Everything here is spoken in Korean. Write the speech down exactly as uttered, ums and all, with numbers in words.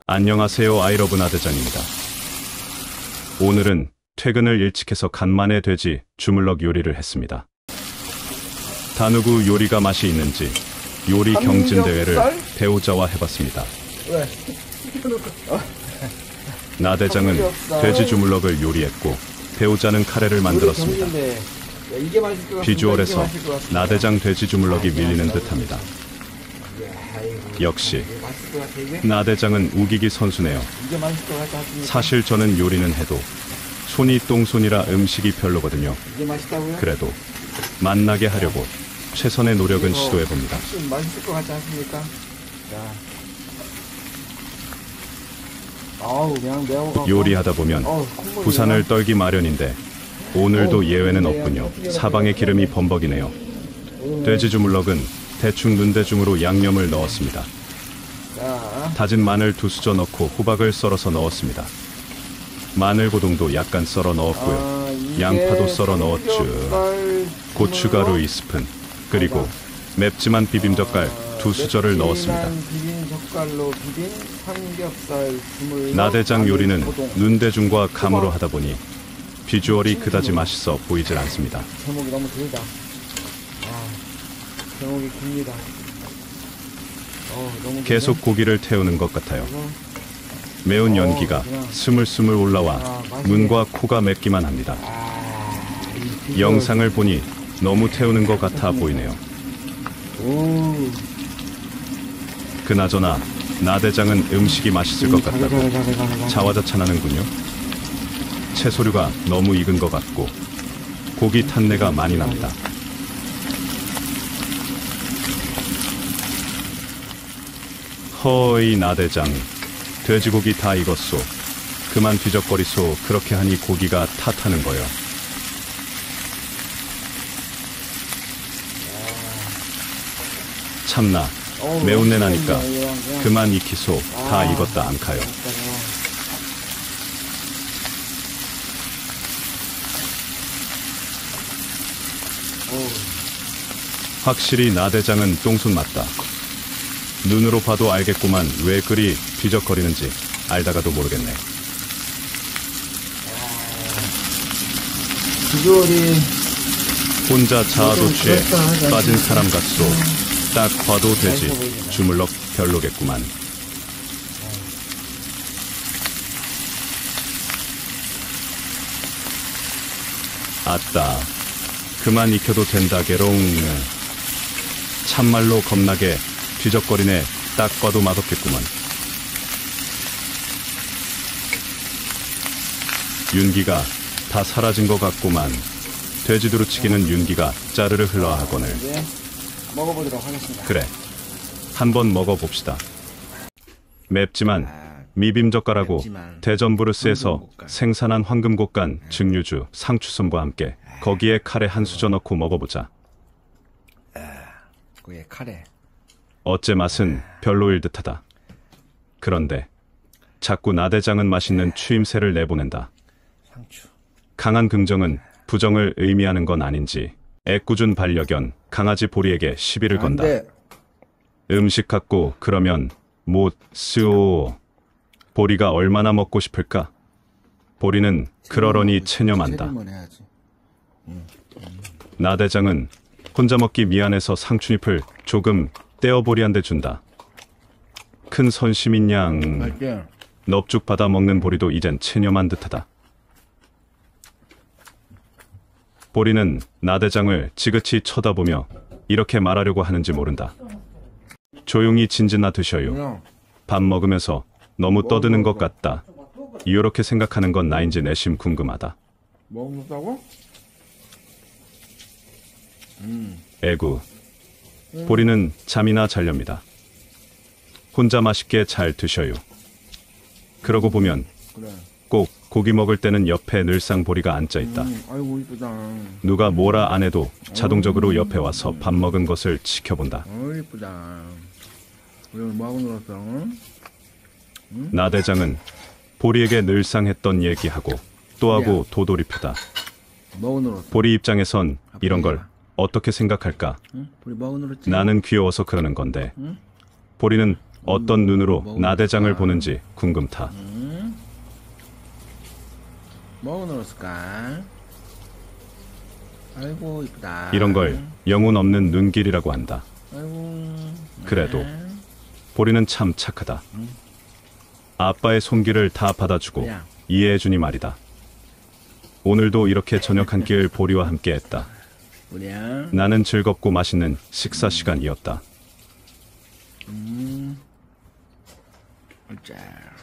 안녕하세요, 아이러브 나대장입니다. 오늘은 퇴근을 일찍 해서 간만에 돼지 주물럭 요리를 했습니다. 다누구 요리가 맛이 있는지 요리 경진대회를 배우자와 해봤습니다. 왜? 나대장은 돼지 주물럭을 요리했고 배우자는 카레를 만들었습니다. 비주얼에서 나대장 돼지 주물럭이 밀리는 듯합니다. 역시 나대장은 우기기 선수네요. 사실 저는 요리는 해도 손이 똥손이라 음식이 별로거든요. 그래도 맛나게 하려고 최선의 노력은 시도해봅니다. 맛있을 것 같지 않습니까? 아우, 그냥 매워가지고. 요리하다 보면 부산을 떨기 마련인데 오늘도 예외는 없군요. 사방에 기름이 범벅이네요. 돼지 주물럭은 대충 눈대중으로 양념을 넣었습니다. 다진 마늘 두 수저 넣고 호박을 썰어서 넣었습니다. 마늘 고동도 약간 썰어 넣었고요. 아, 양파도 썰어 넣었죠. 고춧가루 이 스푼, 그리고 맵지만 비빔젓갈 두 수저를 넣었습니다. 비빔젓갈로 비빔 삼겹살 주물럭. 나대장 요리는 눈대중과 감으로 하다 보니 비주얼이 그다지 맛있어 보이질 않습니다. 제목이 너무 길다. 아, 제목이 깁니다. 어, 너무 계속 고기를 태우는 것 같아요. 매운 연기가 스물스물 올라와 눈과 코가 맵기만 합니다. 영상을 보니 너무 태우는 것 같아 보이네요. 그나저나 나대장은 음식이 맛있을 것 같다고 자화자찬하는군요. 채소류가 너무 익은 것 같고 고기 탄내가 많이 납니다. 허이 나대장, 돼지고기 다 익었소. 그만 뒤적거리소. 그렇게 하니 고기가 탓하는 거요. 참나 매운내 나니까 그만 익히소. 다 익었다 안 카요. 확실히 나대장은 똥손 맞다. 눈으로 봐도 알겠구만. 왜 그리 뒤적거리는지 알다가도 모르겠네. 비주얼이 혼자 자아도 취해 빠진 사람 같소. 딱 봐도 되지. 주물럭 별로겠구만. 아따, 그만 익혀도 된다 게롱. 참말로 겁나게 뒤적거리네. 딱 봐도 맛없겠구만. 윤기가 다 사라진 것 같구만. 돼지 두루치기는 윤기가 짜르르 흘러하거늘. 먹어보도록 하겠습니다. 그래, 한번 먹어봅시다. 맵지만 미빔젓갈하고 대전브루스에서 생산한 황금곡간 증류주 상추솜과 함께 거기에 카레 한 수저 넣고 먹어보자. 거기에 카레. 어째 맛은 별로일 듯하다. 그런데 자꾸 나대장은 맛있는 추임새를 내보낸다. 강한 긍정은 부정을 의미하는 건 아닌지 애꿎은 반려견 강아지 보리에게 시비를 건다. 음식 갖고 그러면 못 쓰오. 보리가 얼마나 먹고 싶을까? 보리는 그러려니 체념한다. 나대장은 혼자 먹기 미안해서 상추잎을 조금 떼어 보리한테 준다. 큰 선심인 양. 넙죽 받아 먹는 보리도 이젠 체념한 듯하다. 보리는 나대장을 지그치 쳐다보며 이렇게 말하려고 하는지 모른다. 조용히 진지나 드셔요. 밥 먹으면서 너무 떠드는 것 같다. 이렇게 생각하는 건 나인지 내심 궁금하다. 먹는다고? 에구. 보리는 잠이나 잘렵니다. 혼자 맛있게 잘 드셔요. 그러고 보면 꼭 고기 먹을 때는 옆에 늘상 보리가 앉아있다. 아이고 이쁘다. 누가 뭐라 안 해도 자동적으로 옆에 와서 밥 먹은 것을 지켜본다. 어 이쁘다. 오늘 뭐하고 놀았어? 나대장은 보리에게 늘상 했던 얘기하고 또 하고 도돌이표다. 뭐하고 놀았어? 보리 입장에선 이런 걸 어떻게 생각할까? 응? 우리 뭐하고 놀았지? 나는 귀여워서 그러는 건데 보리는 어떤 눈으로 나대장을 보는지 궁금타. 뭐하고 놀았을까? 아이고 이쁘다. 이런 걸 영혼 없는 눈길이라고 한다. 아이고. 그래도 보리는 참 착하다. 아빠의 손길을 다 받아주고 야. 이해해주니 말이다. 오늘도 이렇게 저녁 한 끼를 보리와 함께했다. 뭐냐? 나는 즐겁고 맛있는 식사 시간이었다. 자.